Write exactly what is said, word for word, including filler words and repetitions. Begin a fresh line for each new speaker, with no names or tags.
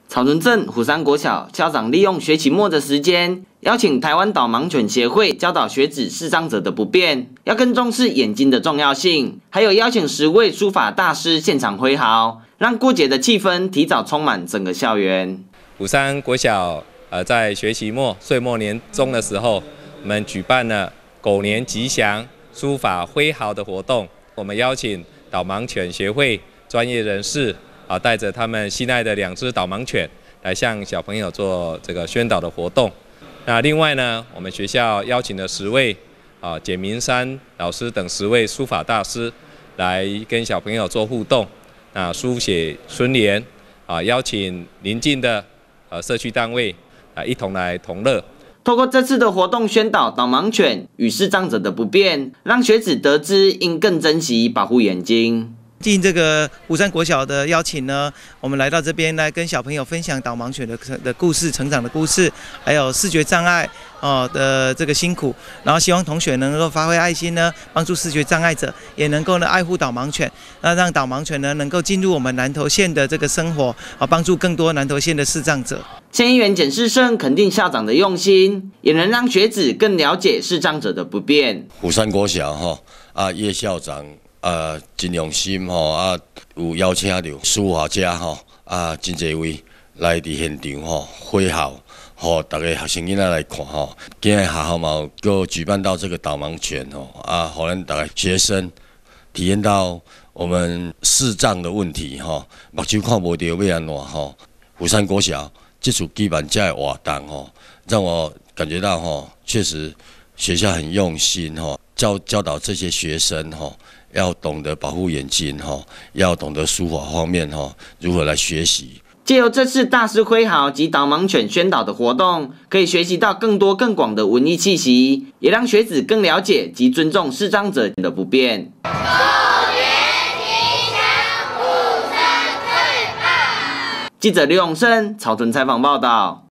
草屯镇虎山国小校长利用学期末的时间，邀请台湾导盲犬协会教导学子视障者的不便，要更重视眼睛的重要性。还有邀请十位书法大师现场挥毫，让过节的气氛提早充满整个校园。
虎山国小呃在学期末岁末年终的时候，我们举办了狗年吉祥书法挥毫的活动。我们邀请导盲犬协会专业人士。 啊，带着他们心爱的两只导盲犬来向小朋友做这个宣导的活动。那另外呢，我们学校邀请了十位啊简明山老师等十位书法大师来跟小朋友做互动，那书写春联啊，邀请邻近的呃社区单位啊一同来同乐。
透过这次的活动宣导导盲犬与视障者的不便，让学子得知应更珍惜保护眼睛。
应这个虎山国小的邀请呢，我们来到这边来跟小朋友分享导盲犬的的故事、成长的故事，还有视觉障碍哦的这个辛苦，然后希望同学能够发挥爱心呢，帮助视觉障碍者，也能够呢爱护导盲犬，那让导盲犬呢能够进入我们南投县的这个生活，啊，帮助更多南投县的视障者。
县议员简世胜肯定校长的用心，也能让学子更了解视障者的不便。
虎山国小哈啊叶校长。 啊，真用心吼啊，有邀请到书法家吼啊，真侪位来伫现场吼挥毫，吼大家学生囡仔来看吼。今日学校嘛有举办到这个导盲犬吼啊，互咱大家学生体验到我们视障的问题吼，目睭看无到要安怎吼。虎山国小这次举办这活动吼，让我感觉到吼，确实学校很用心吼，教教导这些学生吼。 要懂得保护眼睛哈，要懂得书法方面哈，如何来学习。
借由这次大师挥毫及导盲犬宣导的活动，可以学习到更多更广的文艺气息，也让学子更了解及尊重视障者的不便。狗年吉祥，虎山最棒。记者刘永胜草屯采访报道。